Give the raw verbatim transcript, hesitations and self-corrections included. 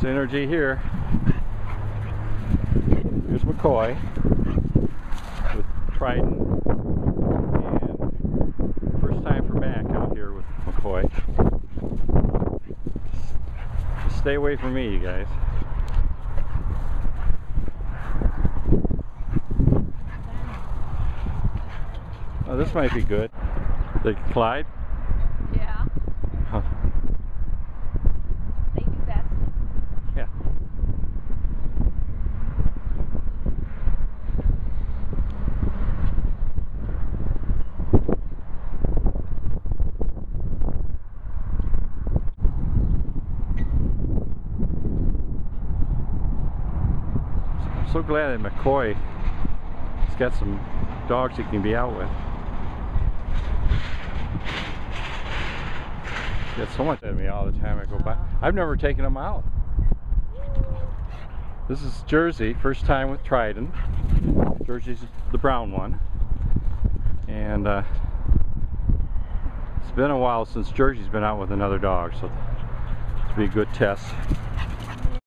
Synergy here. Here's McCoy with Trident, and first time for Mack out here with McCoy. Just stay away from me, you guys. Oh, this might be good. The Clyde? Yeah. Huh. They do best. Yeah. I'm so glad that McCoy has got some dogs he can be out with. He gets so much at me all the time I go by. I've never taken him out. This is Jersey, first time with Trident. Jersey's the brown one. And uh, it's been a while since Jersey's been out with another dog, so this will be a good test.